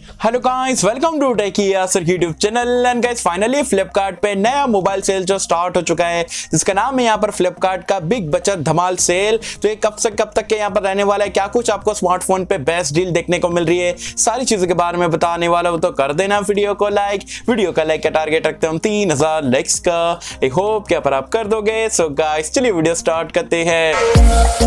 Hello guys, welcome to टेकिया sir YouTube channel. And guys finally Flipkart पे नया mobile cell जो start हो चुका है, जिसका नाम है यहाँ पर फ्लिपकार्ट का बिग बचत धमाल सेल। तो ये कब से कब तक के यहाँ पर रहने वाला है, क्या कुछ आपको स्मार्टफोन पे बेस्ट डील देखने को मिल रही है, सारी चीजों के बारे में बताने वाला हूँ। तो कर देना वीडियो को लाइक। वीडियो का लाइक का टारगेट रखते हम 3000 लाइक्स का। आई होप क्या पर आप कर दोगे। सो गाइस चलिए वीडियो स्टार्ट करते हैं।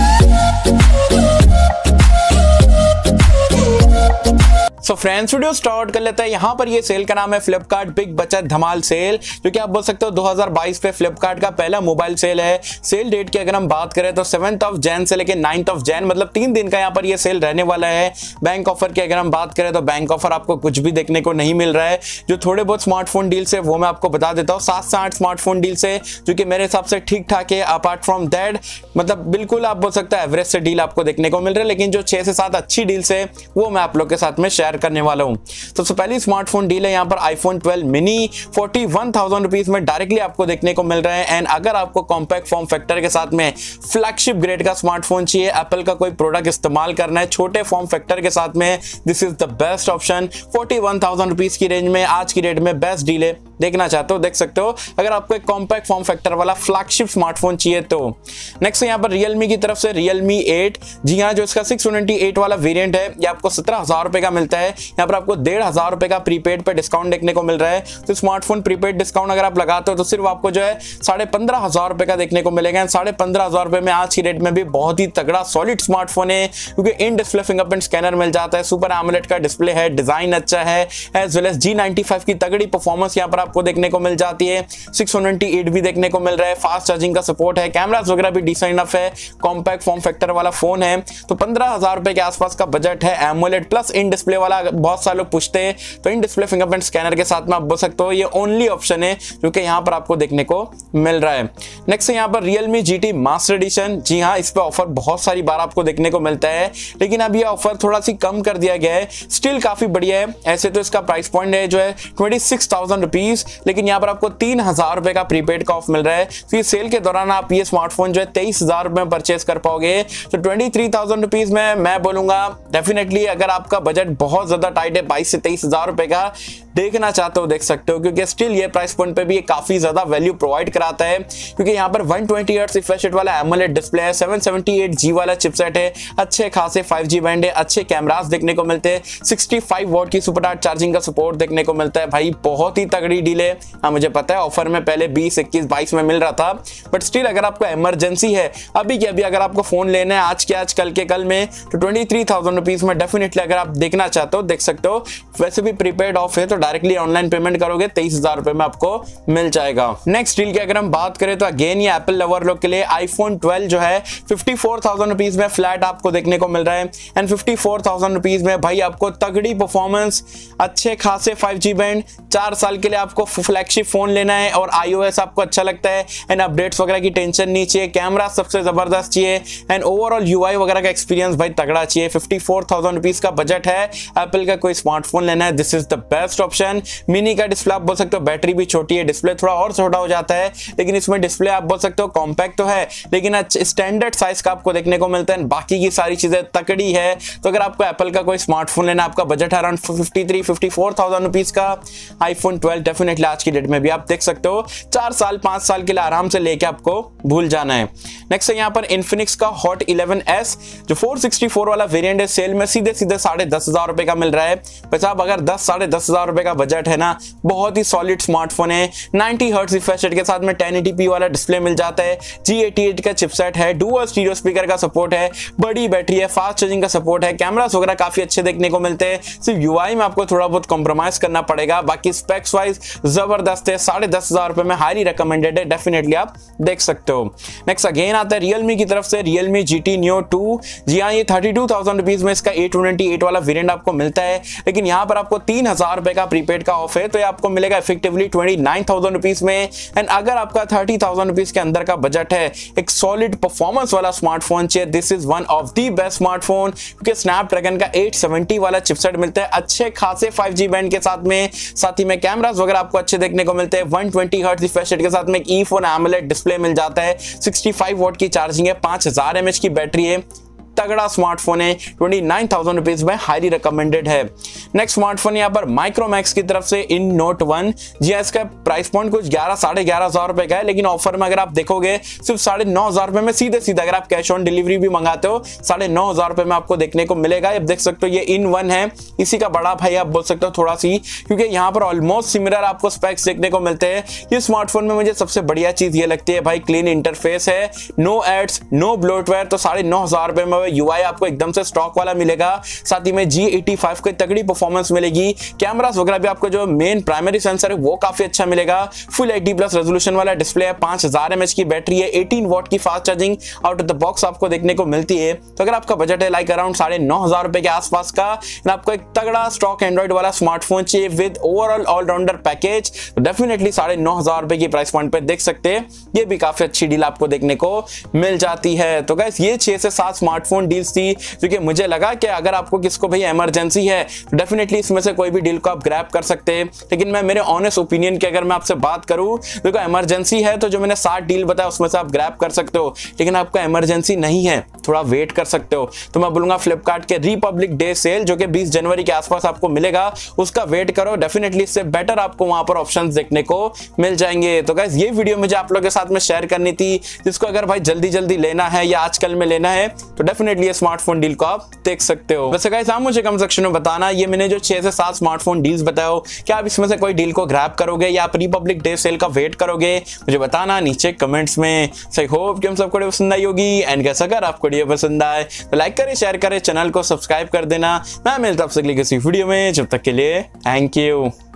सो फ्रेंड्स वीडियो स्टार्ट कर लेते हैं। यहाँ पर ये सेल का नाम है फ्लिपकार्ट बिग बचत धमाल सेल, जो कि आप बोल सकते हो 2022 पे फ्लिपकार्ट का पहला मोबाइल सेल है। सेल डेट की अगर हम बात करें तो 7th ऑफ जैन से लेकर 9th ऑफ जैन, मतलब 3 दिन का यहाँ पर ये सेल रहने वाला है। बैंक ऑफर की अगर हम बात करें तो बैंक ऑफर आपको कुछ भी देखने को नहीं मिल रहा है। जो थोड़े बहुत स्मार्टफोन डील्स है वो मैं आपको बता देता हूँ। 7 से 8 स्मार्टफोन डील्स है जो कि मेरे हिसाब से ठीक ठाक है। अपार्ट फ्रॉम दैट मतलब बिल्कुल आप बोल सकते हैं एवरेज से डील आपको देखने को मिल रहा है, लेकिन जो 6 से 7 अच्छी डील्स है वो मैं आप लोग के साथ में शेयर करने वाला हूं। सबसे पहली स्मार्टफोन डील है यहाँ पर आईफोन 12 मिनी 41,000 रुपीज में डायरेक्टली आपको देखने को मिल रहा है। एंड अगर आपको कॉम्पैक्ट फॉर्म फैक्टर के साथ में फ्लैगशिप ग्रेड का स्मार्टफोन चाहिए, एप्पल का कोई प्रोडक्ट इस्तेमाल करना है छोटे फॉर्म फैक्टर के साथ में, this is the best option. 41,000 rupees की रेंज में आज की डेट में बेस्ट डील है। देखना चाहते हो देख सकते हो, अगर आपको एक कॉम्पैक्ट फॉर्म फैक्टर वाला फ्लैगशिप स्मार्टफोन चाहिए तो। नेक्स्ट यहाँ पर रियलमी की तरफ से रियलमी 8, जी हाँ, जो इसका 628 वाला वेरिएंट है ये आपको 17,000 रुपए का मिलता है। यहाँ पर आपको 1,500 रुपए का प्रीपेड पे डिस्काउंट देखने को मिल रहा है। तो स्मार्टफोन प्रीपेड डिस्काउंट अगर आप लगाते हो तो सिर्फ आपको जो है 15,500 रुपए का देखने को मिलेगा। 15,500 रुपए में आज की डेट में भी बहुत ही तगड़ा सॉलिड स्मार्टफोन है, क्योंकि इन डिस्प्ले फिंगरप्रिंट स्कैनर मिल जाता है, सुपर एमोलेड का डिस्प्ले है, डिजाइन अच्छा है, एज वेल एज G95 की तगड़ी परफॉर्मेंस यहाँ पर आपको देखने को मिल जाती है। 628 भी देखने को मिल रहा है, फास्ट चार्जिंग का सपोर्ट है, कैमरास वगैरह भी डिसेंट इनफ है, कॉम्पैक्ट फॉर्म फैक्टर वाला फोन है। तो 15,000 रुपए के आसपास का बजट है। एमोलेड प्लस इन डिस्प्ले वाला बहुत सारे लोग पूछते हैं, तो इन डिस्प्ले फिंगरप्रिंट स्कैनर के साथ में आप बोल सकते हो ये ओनली ऑप्शन है जो कि यहाँ पर आपको देखने को मिल रहा है। नेक्स्ट यहाँ पर Realme GT मास्टर एडिशन, जी हाँ, इस पे ऑफर बहुत सारी बार आपको देखने को मिलता है, लेकिन अब ये ऑफर थोड़ा सी कम कर दिया गया है। स्टिल काफी बढ़िया है। ऐसे तो इसका प्राइस पॉइंट है जो है 26,000 रुपीज, लेकिन यहाँ पर आपको 3,000 रुपए का प्रीपेड का ऑफ मिल रहा है। तो ये सेल के दौरान आप ये स्मार्टफोन जो है 23,000 रुपए में परचेज कर पाओगे। तो 23,000 रुपीज में मैं बोलूंगा डेफिनेटली अगर आपका बजट बहुत ज्यादा टाइट है, 22 से 23,000 रुपए का देखना चाहते हो देख सकते हो, क्योंकि स्टिल ये प्राइस पॉइंट पे भी ये काफी ज्यादा वैल्यू प्रोवाइड कराता है, क्योंकि यहाँ पर 120 हर्ट्ज रिफ्रेश रेट वाला एमोलेड डिस्प्ले है, 778G वाला चिपसेट है, अच्छे खासे 5G बैंड है, अच्छे कैमरास देखने को मिलते हैं, 65 वॉट की सुपर फास्ट चार्जिंग का सपोर्ट देखने को मिलता है। भाई बहुत ही तगड़ी डील है। हाँ मुझे पता है ऑफर में पहले 20, 21, 22 में मिल रहा था, बट स्टिल अगर आपको इमरजेंसी है अभी के अभी अगर आपको फोन लेना है आज के आज कल के कल में, तो 23,000 रुपीज में डेफिनेटली अगर आप देखना चाहते हो देख सकते हो। वैसे भी प्रीपेड ऑफ है तो डायरेक्टली ऑनलाइन पेमेंट करोगे 23,000 रुपए में आपको मिल जाएगा। नेक्स्ट डील की अगर हम बात करें तो अगेन ये एप्पल लवर लोग के लिए आईफोन 12 जो है 54,000 रुपीज में फ्लैट आपको देखने को मिल रहा है। एंड 54,000 रुपीज में भाई आपको तगड़ी परफॉर्मेंस, अच्छे खासे 5G बैंड, 4 साल के लिए आपको फ्लैगशिप फोन लेना है और iOS आपको अच्छा लगता है एंड अपडेट्स वगैरह की टेंशन नहीं चाहिए, कैमरा सबसे जबरदस्त चाहिए एंड ओवरऑल UI वगैरह का एक्सपीरियंस भाई तगड़ा चाहिए। 54,000 रुपीज का बजट है, एप्पल का कोई स्मार्टफोन लेना है, this is the best option. Mini का डिस्प्ले आप बोल सकते हो, बैटरी भी छोटी है, डिस्प्ले थोड़ा और छोटा हो जाता है, लेकिन इसमें डिस्प्ले आप बोल सकते हो कॉम्पैक्ट तो है लेकिन स्टैंडर्ड साइज का आपको देखने को मिलता है। बाकी की सारी चीजें तकड़ी है। तो अगर आपको एप्पल का कोई स्मार्टफोन लेना, आपका बजट है अराउंड 54,000 रुपीज का, आईफोन 12 डेफिनेटली आज की डेट में भी आप देख सकते हो 4 साल 5 साल के लिए आराम से लेके आपको भूल जाना है। नेक्स्ट है यहाँ पर इन्फिनिक्स का हॉट 11S जो 464 वाला वेरिएंट है, सेल में सीधे 10,500 रुपए का मिल रहा है। साहब अगर 10,500 रुपए का बजट है ना, बहुत ही सॉलिड स्मार्टफोन है। 90 हर्ट्ज रिफ्रेश रेट के साथ में 1080p वाला डिस्प्ले मिल जाता है, G88 का चिपसेट है, डुअल स्टीरियो स्पीकर का सपोर्ट है, बड़ी बैटरी है, फास्ट चार्जिंग का सपोर्ट है, कैमरास वगैरह काफी अच्छे देखने को मिलते हैं। सिर्फ UI में आपको थोड़ा बहुत कॉम्प्रोमाइज करना पड़ेगा, बाकी स्पेक्स वाइज जबरदस्त है। 10,500 रुपए में हाईली रिकमेंडेड है, डेफिनेटली आप देख सकते हो। नेक्स्ट अगेन आता है Realme की तरफ से Realme GT Neo 2, जी हाँ, ये 32,000 रुपीज में इसका 828 वाला वेरिएंट आपको मिलता है, लेकिन यहाँ पर आपको 3,000 रुपए का प्रीपेड का ऑफ है, तो ये आपको मिलेगा इफेक्टिवली 29,000 रुपीज में। एंड अगर आपका 30,000 रुपीज के अंदर का बजट है, एक सॉलिड परफॉर्मेंस वाला स्मार्टफोन चाहिए, this is one of the best smartphone, क्योंकि स्नैपड्रैगन का 870 वाला चिपसेट मिलता है, अच्छे खासे 5G बैंड के साथ ही में कैमरास वगैरह आपको अच्छे देखने को मिलते हैं। 120 हर्ट्ज रिफ्रेश रेट के साथ में एक E4 AMOLED डिस्प्ले मिल जाता है, 65 वॉट की चार्जिंग है, 5000 mAh की बैटरी है, तगड़ा स्मार्टफोन है, 29,000 रुपीज में हाईली रिकमेंडेड है। नेक्स्ट स्मार्टफोन यहाँ पर माइक्रोमैक्स की तरफ से इन नोट 1। जी इसका प्राइस पॉइंट कुछ 11-11,500 रुपए का है, लेकिन ऑफर में अगर आप देखोगे सिर्फ 9,500 रुपए में सीधे सीधे अगर आप कैश ऑन डिलीवरी भी मंगाते हो 9,500 रुपए में आपको देखने को मिलेगा। अब देख सकते हो ये इन 1 है, इसी का बड़ा भाई आप बोल सकते हो थोड़ा सी, क्योंकि यहाँ पर ऑलमोस्ट सिमिलर आपको स्पेक्स देखने को मिलते हैं। ये स्मार्टफोन में मुझे सबसे बढ़िया चीज ये लगती है भाई, क्लीन इंटरफेस है, नो एड्स, नो ब्लोटवेयर। तो 9,500 रुपए में यूआई आपको एकदम से स्टॉक वाला मिलेगा। साथ ही में G85 की तगड़ी परफॉर्मेंस मिलेगी। कैमरास वगैरह भी आपको जो मेन प्राइमरी सेंसर है वो काफी अच्छा मिलेगा। फुल HD+ रेजोल्यूशन वाला डिस्प्ले है, 5000 mAh की बैटरी है, 18 वॉट की fast charging out of the box आपको देखने को मिलती है। तो अगर आपका बजट है लाइक अराउंड 9,500 रुपए के आसपास का, आपको एक तगड़ा स्टॉक एंड्रॉइड वाला स्मार्टफोन चाहिए विद ओवरऑल ऑलराउंडर पैकेज, तो डेफिनेटली 9,500 रुपए की प्राइस पॉइंट पे देख सकते हैं। ये भी काफी अच्छी डील आपको देखने को मिल जाती है। तो गाइस ये 6 से 7 स्मार्टफोन डील्स थी, क्योंकि मुझे लगा कि अगर आपको किसको भाई इमरजेंसी है तो डेफिनेटली इसमें से कोई भी डील को आप ग्रैब कर सकते हैं। लेकिन मैं मेरे ऑनेस्ट ओपिनियन की अगर मैं आपसे बात करूं, देखो इमरजेंसी है तो जो मैंने 7 डील बताया उसमें से आप ग्रैब कर सकते हो, लेकिन आपका इमरजेंसी नहीं है, थोड़ा वेट कर सकते हो। तो मैं बोलूंगा फ्लिपकार्ट के रिपब्लिक डे सेल जो कि 20 जनवरी के आसपास आपको मिलेगा, उसका वेट करो। डेफिनेटली इससे बेटर आपको वहां पर ऑप्शंस देखने को मिल जाएंगे। तो गाइस ये वीडियो मुझे आप लोगों के साथ में शेयर करनी थी, जिसको अगर भाई जल्दी जल्दी लेना है या आजकल में लेना है तो डेफिनेटली ये स्मार्टफोन डील को आप देख सकते हो। वैसे गाइस आप मुझे कमेंट सेक्शन में बताना, ये मैंने जो 6 से 7 स्मार्टफोन डील्स बताओ, क्या आप इसमें से कोई डील को ग्रैब करोगे या आप रिपब्लिक डे सेल का वेट करोगे, मुझे बताना नीचे कमेंट्स में। सो आई होप कि हम सबको पसंद आई होगी, एंड कैसा अगर आपको वीडियो पसंद आए तो लाइक करें, शेयर करें, चैनल को सब्सक्राइब कर देना। मैं मिलता हूं आपसे किसी वीडियो में, जब तक के लिए थैंक यू।